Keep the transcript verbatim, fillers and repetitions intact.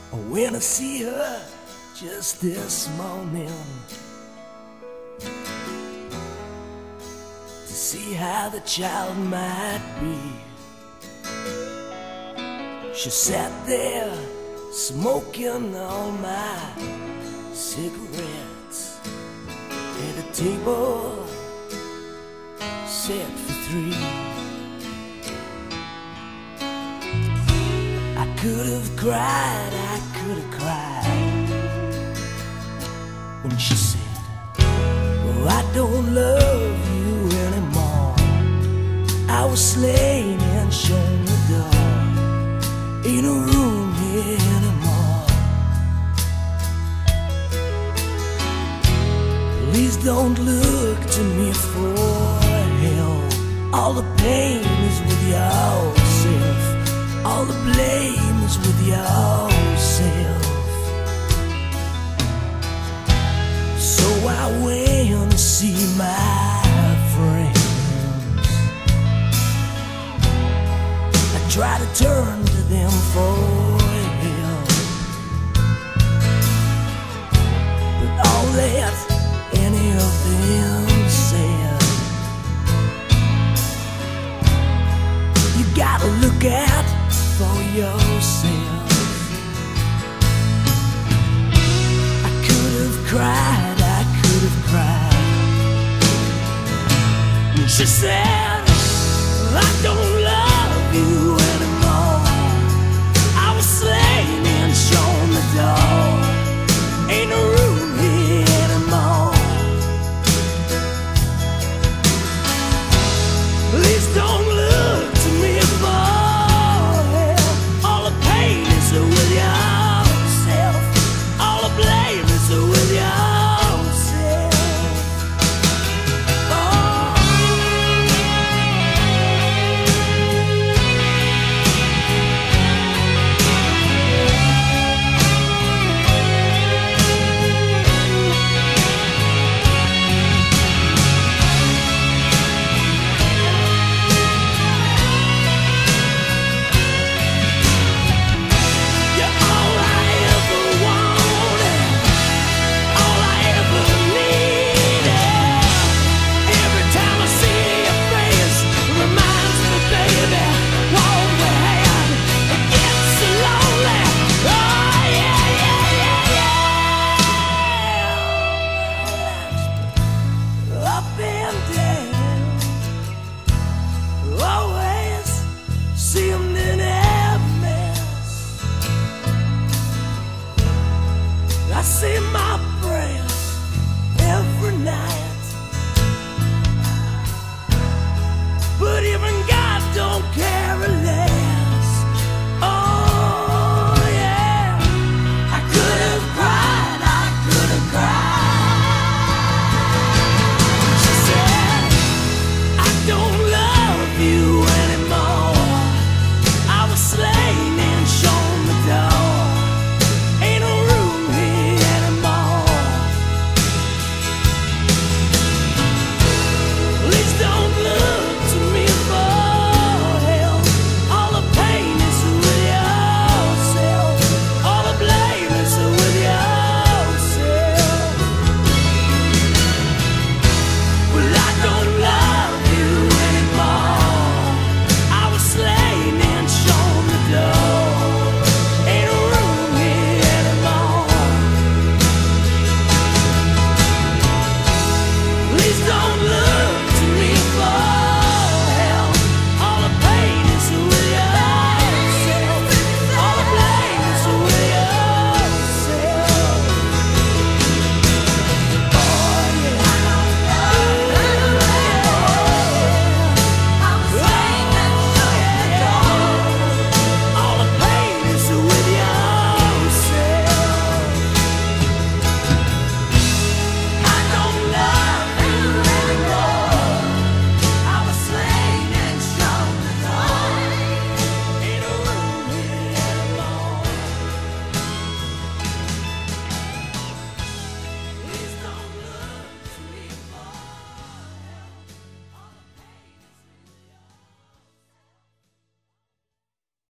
when I see her just this morning to see how the child might be. She sat there smoking all my cigarettes at a table set for three. I could have cried, I could have cried when she said, "Well, I don't love you anymore. I was slain and shown the door. Ain't no room here anymore. Please don't look to me for help. All the pain is with yourself. All the blame is with yourself." So I went to see my friends. I tried to turn to them for help, but all that any of them said, "You gotta look out for yourself." I could have cried, I could have cried. And she said, "I don't love you anymore. I was slain and shown the door. Ain't no room here anymore. Please don't look to me for help. All the pain is with yourself. All the blame is with yourself." Oh. You're all I ever wanted, all I ever needed. Every time I see your face, it reminds me, baby, what we had. It gets so lonely. Oh yeah, yeah, yeah, yeah. Up and down, always seemed in a mess. I see my